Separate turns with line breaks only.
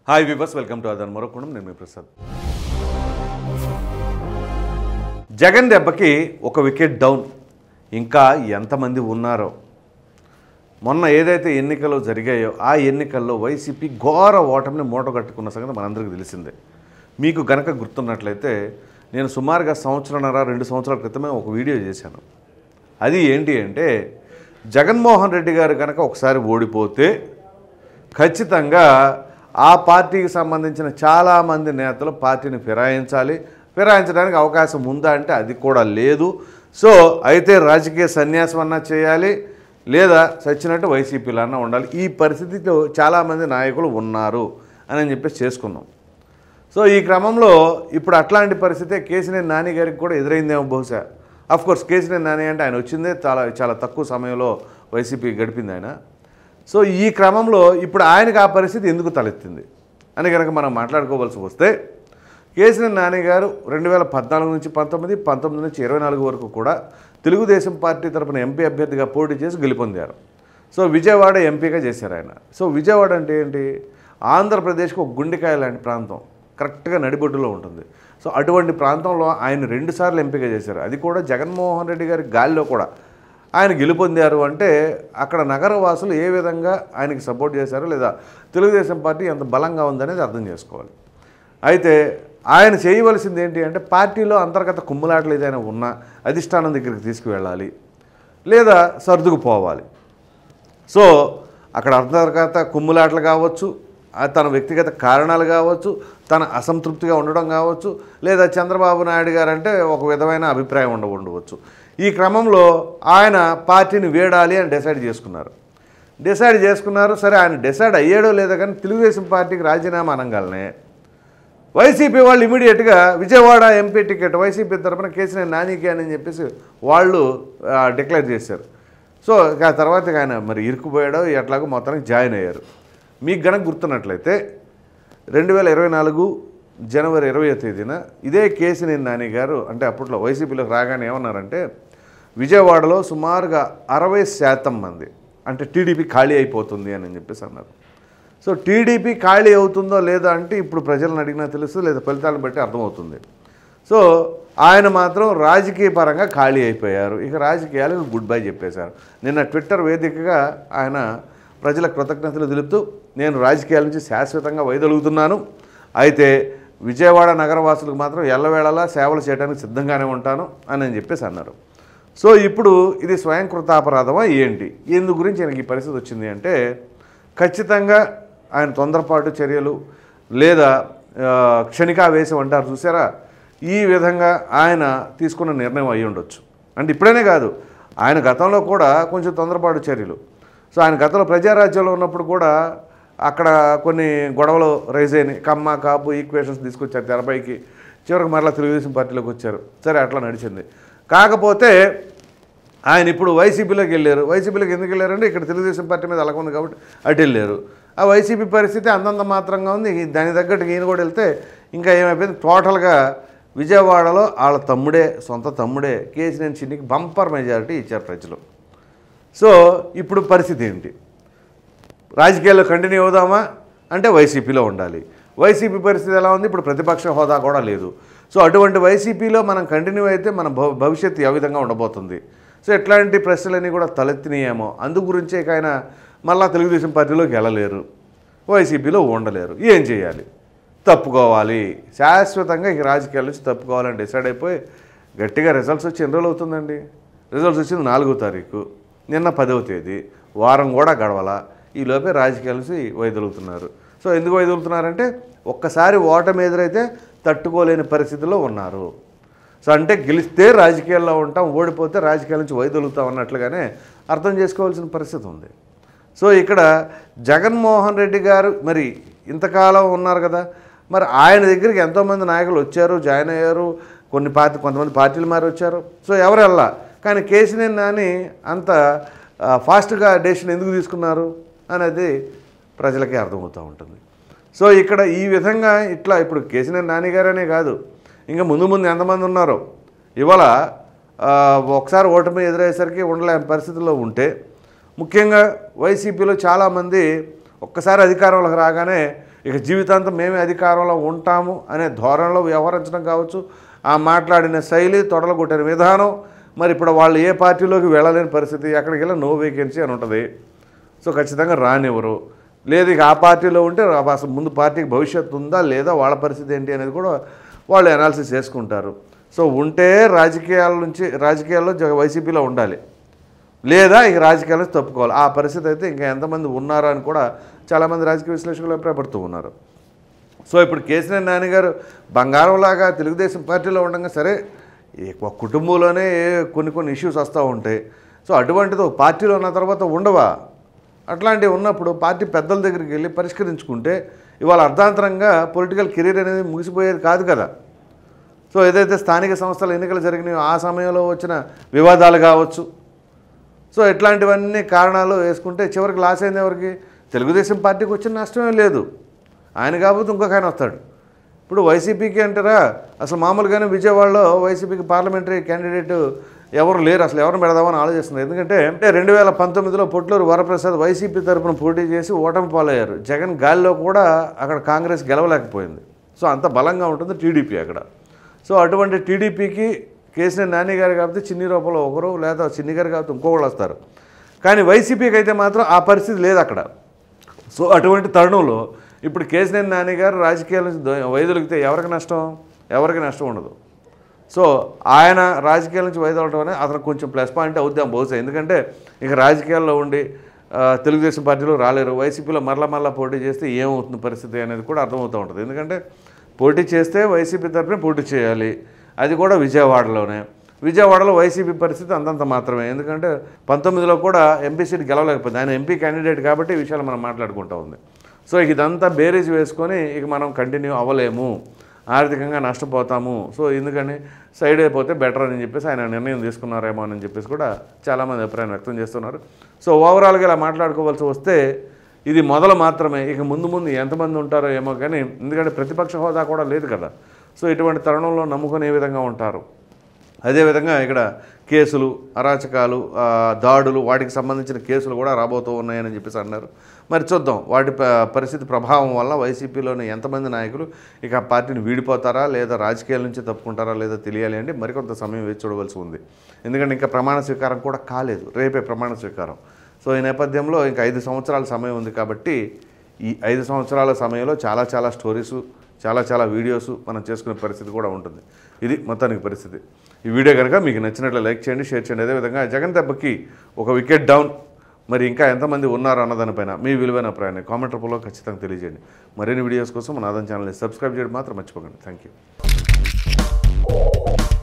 Hi viewers, welcome to అదన్ మరొకడం. నేను మీ ప్రసాద్. జగన్ దెబ్బకి ఒక వికెట్ డౌన్. ఇంకా ఎంతమంది ఉన్నారో. మొన్న ఏదైతే ఎన్నికలు జరిగాయో ఆ ఎన్నికల్లో వైసీపీ ఘోర ఓటమిని మూటగట్టుకున్న సంగతి మనందరికీ తెలిసిందే. మీకు గనక గుర్తున్నట్లయితే నేను సుమారుగా 1.5-2 సంవత్సరాల క్రితమే ఒక వీడియో చేశాను. అది ఏంటి అంటే, జగన్మోహన్ రెడ్డి గారు కనుక ఒకసారి ఓడిపోతే ఖచ్చితంగా ఆ పార్టీకి సంబంధించిన చాలామంది నేతలు పార్టీని ఫిరాయించడానికి అవకాశం ఉందా అంటే అది కూడా లేదు. సో అయితే రాజకీయ సన్యాసం అన్నా చేయాలి, లేదా సచ్చినట్టు వైసీపీలో అన్నా ఉండాలి. ఈ పరిస్థితిలో చాలామంది నాయకులు ఉన్నారు అని చెప్పేసి చేసుకున్నాం. సో ఈ క్రమంలో ఇప్పుడు అట్లాంటి పరిస్థితే కేశినేని నాని గారికి కూడా ఎదురైందేమో బహుశా. అఫ్కోర్స్ కేశినేని నాని అంటే ఆయన వచ్చిందే చాలా తక్కువ సమయంలో వైసీపీ గడిపింది ఆయన. సో ఈ క్రమంలో ఇప్పుడు ఆయనకు ఆ పరిస్థితి ఎందుకు తలెత్తింది అని కనుక మనం మాట్లాడుకోవాల్సి వస్తే, కేశినేని నాని గారు 2014 నుంచి 19 నుంచి 24 వరకు కూడా తెలుగుదేశం పార్టీ తరపున ఎంపీ అభ్యర్థిగా పోటీ చేసి గెలుపొందారు. సో విజయవాడ ఎంపీగా చేశారు ఆయన. సో విజయవాడ అంటే ఏంటి, ఆంధ్రప్రదేశ్కి ఒక గుండెకాయ లాంటి ప్రాంతం, కరెక్ట్గా నడిబొడ్డులో ఉంటుంది. సో అటువంటి ప్రాంతంలో ఆయన 2 సార్లు ఎంపీగా చేశారు. అది కూడా జగన్మోహన్ రెడ్డి గారి గాలిలో కూడా ఆయన గెలుపొందారు. అంటే అక్కడ నగరవాసులు ఏ విధంగా ఆయనకి సపోర్ట్ చేశారో, లేదా తెలుగుదేశం పార్టీ ఎంత బలంగా ఉందనేది అర్థం చేసుకోవాలి. అయితే ఆయన చేయవలసింది ఏంటి అంటే, పార్టీలో అంతర్గత కుమ్ములాటలు ఏదైనా ఉన్నా అధిష్టానం దగ్గరికి తీసుకువెళ్ళాలి, లేదా సర్దుకుపోవాలి. సో అక్కడ అంతర్గత కుమ్ములాటలు కావచ్చు, తన వ్యక్తిగత కారణాలు కావచ్చు, తన అసంతృప్తిగా ఉండడం కావచ్చు, లేదా చంద్రబాబు నాయుడు గారు అంటే ఒక విధమైన అభిప్రాయం ఉండవచ్చు. ఈ క్రమంలో ఆయన పార్టీని వీడాలి అని డిసైడ్ చేసుకున్నారు. సరే, ఆయన డిసైడ్ అయ్యాడో లేదో కానీ తెలుగుదేశం పార్టీకి రాజీనామా అనగానే వైసీపీ వాళ్ళు ఇమీడియట్గా విజయవాడ ఎంపీ టికెట్ వైసీపీ తరఫున కేశినేని నానికి అని చెప్పేసి వాళ్ళు డిక్లేర్ చేశారు. సో ఆ తర్వాత ఆయన మరి ఇరుక్కుపోయాడో ఎట్లాగో మొత్తానికి జాయిన్ అయ్యారు. మీకు గనక గుర్తున్నట్లయితే 2024 జనవరి 20వ తేదీన ఇదే కేశినేని నాని గారు అంటే అప్పట్లో వైసీపీలోకి రాగానే ఏమన్నారంటే, విజయవాడలో సుమారుగా 60% మంది అంటే టీడీపీ ఖాళీ అయిపోతుంది అని చెప్పేసి అన్నారు. సో టీడీపీ ఖాళీ అవుతుందో లేదా అంటే ఇప్పుడు ప్రజలను అడిగినా తెలుసు, లేదా ఫలితాలను బట్టి అర్థమవుతుంది. సో ఆయన మాత్రం రాజకీయ పరంగా ఖాళీ అయిపోయారు. ఇక రాజకీయాలకు గుడ్ బై చెప్పేశారు. నిన్న ట్విట్టర్ వేదికగా ఆయన ప్రజల కృతజ్ఞతలు తెలుపుతూ, నేను రాజకీయాల నుంచి శాశ్వతంగా వైదొలుగుతున్నాను, అయితే విజయవాడ నగరవాసులకు మాత్రం ఎల్లవేళలా సేవలు చేయడానికి సిద్ధంగానే ఉంటాను అని చెప్పేసి అన్నారు. సో ఇప్పుడు ఇది స్వయంకృతాపరాధమా ఏంటి, ఎందు గురించి ఆయనకి ఈ పరిస్థితి వచ్చింది అంటే, ఖచ్చితంగా ఆయన తొందరపాటు చర్యలు లేదా క్షణికావేశం అంటారు చూసారా, ఈ విధంగా ఆయన తీసుకున్న నిర్ణయం అయ్యి ఉండొచ్చు. అంటే ఇప్పుడేనే కాదు, ఆయన గతంలో కూడా కొంచెం తొందరపాటు చర్యలు. సో ఆయన గతంలో ప్రజారాజ్యంలో ఉన్నప్పుడు కూడా అక్కడ కొన్ని గొడవలు రైజ్ అయినాయి. కమ్మ కాపు ఈక్వేషన్స్ తీసుకొచ్చారు తెరపైకి, చివరికి మరలా తెలుగుదేశం పార్టీలోకి వచ్చారు. సరే, అట్లా నడిచింది. కాకపోతే ఆయన ఇప్పుడు వైసీపీలోకి వెళ్ళారు. వైసీపీలోకి ఎందుకు వెళ్ళారంటే, ఇక్కడ తెలుగుదేశం పార్టీ మీద అలాగ ఉంది కాబట్టి అటు వెళ్ళారు. ఆ వైసీపీ పరిస్థితి అంతంత మాత్రంగా ఉంది. దాని తగ్గట్టుగా ఈయన కూడా వెళ్తే ఇంకా ఏమైపోయింది, టోటల్గా విజయవాడలో వాళ్ళ సొంత తమ్ముడే కేశినేని చిన్నికి బంపర్ మెజారిటీ ఇచ్చారు ప్రజలు. సో ఇప్పుడు పరిస్థితి ఏంటి, రాజకీయాల్లో కంటిన్యూ అవుదామా అంటే వైసీపీలో ఉండాలి. వైసీపీ పరిస్థితి ఎలా ఉంది, ఇప్పుడు ప్రతిపక్ష హోదా కూడా లేదు. సో అటువంటి వైసీపీలో మనం కంటిన్యూ అయితే మన భవిష్యత్తు ఏ విధంగా ఉండబోతుంది. సో ఎట్లాంటి ప్రశ్నలన్నీ కూడా తలెత్తినాయేమో, అందు గురించే ఆయన మళ్ళా తెలుగుదేశం పార్టీలోకి వెళ్ళలేరు, వైసీపీలో ఉండలేరు. ఏం చేయాలి, తప్పుకోవాలి, శాశ్వతంగా ఇక రాజకీయాల నుంచి తప్పుకోవాలని డిసైడ్ అయిపోయి గట్టిగా రిజల్ట్స్ వచ్చి ఎన్ని రోజులు అవుతుందండి, రిజల్ట్స్ వచ్చింది 4వ తారీఖు, నిన్న 10వ తేదీ, వారం కూడా గడవల. ఈ లోపే రాజకీయాల నుంచి వైదొలుగుతున్నారు. సో ఎందుకు వైదొలుగుతున్నారంటే, ఒక్కసారి ఓటమి ఎదురైతే తట్టుకోలేని పరిస్థితిలో ఉన్నారు. సో అంటే గెలిస్తే రాజకీయాల్లో ఉంటాం, ఓడిపోతే రాజకీయాల నుంచి వైదొలుగుతాం అన్నట్లుగానే అర్థం చేసుకోవాల్సిన పరిస్థితి ఉంది. సో ఇక్కడ జగన్మోహన్ రెడ్డి గారు మరి ఇంతకాలం ఉన్నారు కదా, మరి ఆయన దగ్గరికి ఎంతోమంది నాయకులు వచ్చారు, జాయిన్ అయ్యారు, కొంతమంది పార్టీలు మారి వచ్చారు. సో ఎవరు వెళ్ళా, కానీ కేశినేని నాని అంత ఫాస్ట్గా డెసిషన్ ఎందుకు తీసుకున్నారు అనేది ప్రజలకే అర్థమవుతూ ఉంటుంది. సో ఇక్కడ ఈ విధంగా ఇట్లా ఇప్పుడు కేశినేని నాని గారనే కాదు, ఇంకా ముందు ఎంతమంది ఉన్నారో, ఇవాళ ఒకసారి ఓటమి ఎదురయ్యేసరికి ఉండలేని పరిస్థితుల్లో ఉంటే, ముఖ్యంగా వైసీపీలో చాలామంది ఒక్కసారి అధికారంలోకి రాగానే ఇక జీవితాంతం మేమే అధికారంలో ఉంటాము అనే ధోరణిలో వ్యవహరించడం కావచ్చు, ఆ మాట్లాడిన శైలి, తొడలు కొట్టిన విధానం, మరి ఇప్పుడు వాళ్ళు ఏ పార్టీలోకి వెళ్ళలేని పరిస్థితి, ఎక్కడికి వెళ్ళి నో వేకెన్సీ అని ఉంటుంది. సో ఖచ్చితంగా రానివ్వరు. లేదు ఇక ఆ పార్టీలో ఉంటే అసలు ముందు పార్టీకి భవిష్యత్తు ఉందా లేదా, వాళ్ళ పరిస్థితి ఏంటి అనేది కూడా వాళ్ళు అనాలిసిస్ చేసుకుంటారు. సో ఉంటే రాజకీయాల్లో వైసీపీలో ఉండాలి, లేదా ఇక రాజకీయాల నుంచి తప్పుకోవాలి. ఆ పరిస్థితి అయితే ఇంకా ఎంతమంది ఉన్నారో అని కూడా చాలామంది రాజకీయ విశ్లేషకులు అభిప్రాయపడుతూ ఉన్నారు. సో ఇప్పుడు కేసీఆర్ నాని గారు బంగారంలాగా తెలుగుదేశం పార్టీలో ఉండగా సరే, ఒక కుటుంబంలోనే కొన్ని ఇష్యూస్ వస్తూ ఉంటాయి. సో అటువంటిది ఒక పార్టీలో ఉన్న తర్వాత ఉండవా? అట్లాంటివి ఉన్నప్పుడు పార్టీ పెద్దల దగ్గరికి వెళ్ళి పరిష్కరించుకుంటే ఇవాళ అర్ధాంతరంగా పొలిటికల్ కెరీర్ అనేది ముగిసిపోయేది కాదు కదా. సో ఏదైతే స్థానిక సంస్థల ఎన్నికలు జరిగినాయో ఆ సమయంలో వచ్చిన వివాదాలు కావచ్చు, సో ఇట్లాంటివన్నీ కారణాలు వేసుకుంటే చివరికి లాస్ అయింది ఎవరికి? తెలుగుదేశం పార్టీకి వచ్చిన నష్టమే లేదు. ఆయన కాకపోతే ఇంకొక ఆయన వస్తాడు. ఇప్పుడు వైసీపీకి అంటారా, అసలు మామూలుగానే విజయవాడలో వైసీపీకి పార్లమెంటరీ క్యాండిడేట్ ఎవరు లేరు, అసలు ఎవరిని పెడదామని ఆలోచిస్తున్నారు. ఎందుకంటే 2019లో పొట్లూరు వరప్రసాద్ వైసీపీ తరఫున పోటీ చేసి ఓటమి పాలయ్యారు. జగన్ గాలిలో కూడా అక్కడ కాంగ్రెస్ గెలవలేకపోయింది. సో అంత బలంగా ఉంటుంది టీడీపీ అక్కడ. సో అటువంటి టీడీపీకి కేసీఆర్ నాని గారు కాబట్టి చిన్ని రూపంలో ఒకరు, లేదా చిన్ని గారు కాబట్టి ఇంకొకరు వస్తారు. కానీ వైసీపీకి అయితే మాత్రం ఆ పరిస్థితి లేదు అక్కడ. సో అటువంటి తరుణంలో ఇప్పుడు కేసీఆర్ నాని గారు రాజకీయాల నుంచి వైదొలిగితే ఎవరికి నష్టం ఉండదు. సో ఆయన రాజకీయాల నుంచి వైదొలగడం అనేది అతను కొంచెం ప్లస్ పాయింట్ అవుద్దాం బహుశా. ఎందుకంటే ఇక రాజకీయాల్లో ఉండి తెలుగుదేశం పార్టీలో రాలేరు, వైసీపీలో మరలా పోటీ చేస్తే ఏమవుతుంది పరిస్థితి అనేది కూడా అర్థమవుతూ ఉంటుంది. ఎందుకంటే పోటీ చేస్తే వైసీపీ తరఫున పోటీ చేయాలి, అది కూడా విజయవాడలో వైసీపీ పరిస్థితి అంతంత మాత్రమే. ఎందుకంటే 19లో కూడా ఎంపీ సీట్ గెలవలేకపోయింది. ఆయన ఎంపీ క్యాండిడేట్ కాబట్టి ఈ విషయాలు మనం మాట్లాడుకుంటూ ఉంది. సో ఇదంతా బేరీజ్ వేసుకొని ఇక మనం కంటిన్యూ అవ్వలేము, ఆర్థికంగా నష్టపోతాము. సో ఎందుకని సైడ్ అయిపోతే బెటర్ అని చెప్పేసి ఆయన నిర్ణయం తీసుకున్నారేమో అని చెప్పేసి కూడా చాలామంది అభిప్రాయం వ్యక్తం చేస్తున్నారు. సో ఓవరాల్గా ఇలా మాట్లాడుకోవాల్సి వస్తే ఇది మొదలు మాత్రమే. ఇక ముందు ఎంతమంది ఉంటారో ఏమో కానీ, ఎందుకంటే ప్రతిపక్ష హోదా కూడా లేదు కదా. సో ఇటువంటి తరుణంలో నమ్ముకొని ఏ విధంగా ఉంటారు? అదేవిధంగా ఇక్కడ కేసులు, అరాచకాలు, దాడులు, వాటికి సంబంధించిన కేసులు కూడా రాబోతూ ఉన్నాయని చెప్పేసి అన్నారు. మరి చూద్దాం వాటి పరిస్థితి ప్రభావం వల్ల వైసీపీలోని ఎంతమంది నాయకులు ఇక పార్టీని వీడిపోతారా, లేదా రాజకీయాల నుంచి తప్పుకుంటారా లేదా తెలియాలి అంటే మరికొంత సమయం వేచి చూడవలసి ఉంది. ఎందుకంటే ఇంకా ప్రమాణ స్వీకారం కూడా కాలేదు, రేపే ప్రమాణ స్వీకారం. సో ఈ నేపథ్యంలో ఇంకా 5 సంవత్సరాల సమయం ఉంది కాబట్టి ఈ 5 సంవత్సరాల సమయంలో చాలా స్టోరీసు, చాలా వీడియోస్ మనం చేసుకునే పరిస్థితి కూడా ఉంటుంది. ఇది మొత్తానికి పరిస్థితి. ఈ వీడియో కనుక మీకు నచ్చినట్లు లైక్ చేయండి, షేర్ చేయండి. అదేవిధంగా జగన్ దెబ్బకి ఒక వికెట్ డౌన్, మరి ఇంకా ఎంతమంది ఉన్నారు అన్నదానిపైన మీ విలువైన అభిప్రాయాన్ని కామెంట్ రూపంలో ఖచ్చితంగా తెలియజేయండి. మరిన్ని వీడియోస్ కోసం మన ఆదాన్ ఛానల్ని సబ్స్క్రైబ్ చేయడం మాత్రం మర్చిపోకండి. Thank you.